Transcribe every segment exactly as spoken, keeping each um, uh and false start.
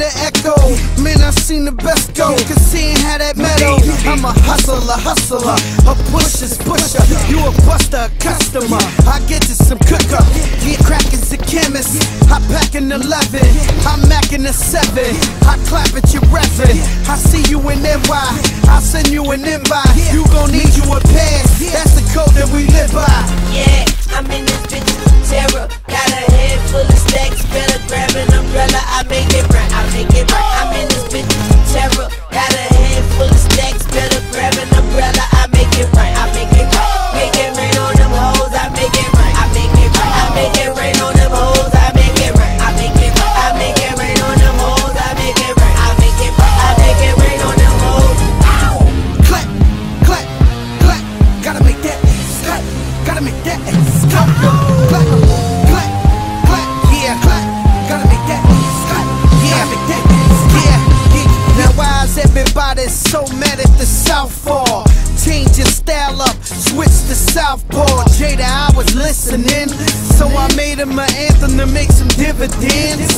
the echo. Man, I seen the best go, cause seeing how that metal. I'm a hustler, hustler, a pusher's pusher. You a buster, a customer. I get to some cooker. Get crackers a chemist. I pack an eleven. I'm macking a seven. I clap at your reverend. I see you in N Y. I'll send you an invite. You gon' need you a pass. That's the code that we live by. Yeah, I'm in this bitch terror. Got a head full of stacks. Better grab an umbrella. I make it right. I make it right. I'm in this bitch terror. Got a head full of stacks. Better grab an umbrella. I make it right. I make it right. Make it rain on them hoes. I make it right. I make it right. I make it rain on them hoes. I make it right. I make it right. I make it rain on them hoes. I make it right. I make it right. I make it rain on them hoes. Ow! Clap, clap, clap. Gotta make that ass clap. Gotta make that ass clap. Clap, clap, clap. Yeah, clap. Gotta make that ass clap. Yeah, make that ass clap. Yeah. Now why is everybody so mad at the Southpaw? Change your style up, switch to Southpaw. Jada, I was listening, so I made him an anthem to make some dividends.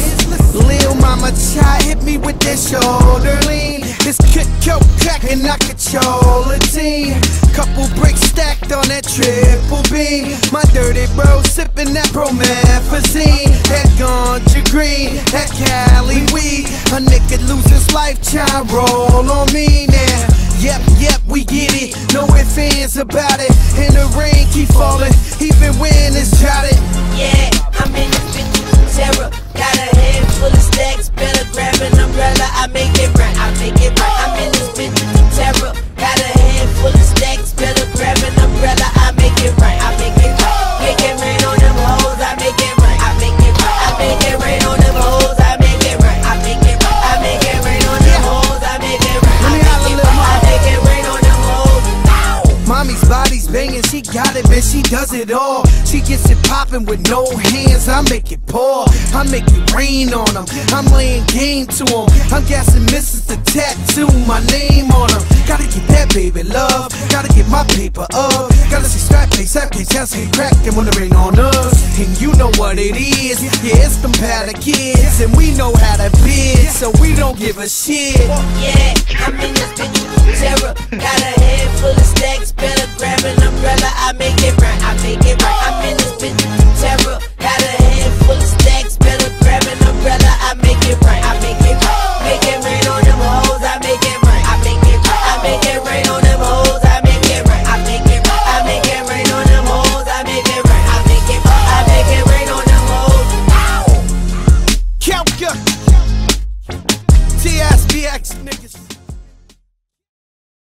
Lil Mama Chai hit me with that shoulder lean. This could go crack and I control a team. Couple bricks stacked on that triple beam. My dirty bro sipping that promethazine. That ganja green, that Cali weed. A nigga lose his life, try roll on me now. Yep, yep, we get it. No ifs, ands about it. And the rain keep falling, even when it's droughted. Yeah, I'm in this bitch terror. Got a head full of stacks. Better grab an umbrella. I make it right. I make it right. I'm in this bitch terror. Got a head full of stacks. Better grab an umbrella. I make it right. I make it right. Make it rain on them hoes. I make it right. I make it right. I make it rain on them hoes. I make it right. I make it right. I make it rain on them hoes. I make it right. I make it right. I make it rain on them hoes. Mommy's body's banging, she got it, man, she does it all. She gets it popping with no hands, I make it pour. I make it rain on them, I'm laying game to them. I'm guessing missus the tattoo, my name on them. Gotta get that baby love, gotta get my paper up. Gotta see strap play, slap play, chest get cracked and when the rain on us. And you know what it is, yeah, it's them powder kids. And we know how to bid, so we don't give a shit. Yeah, I'm in this bitch terror. Got a head full of stacks. Better grab an umbrella. I make it right. I make it right.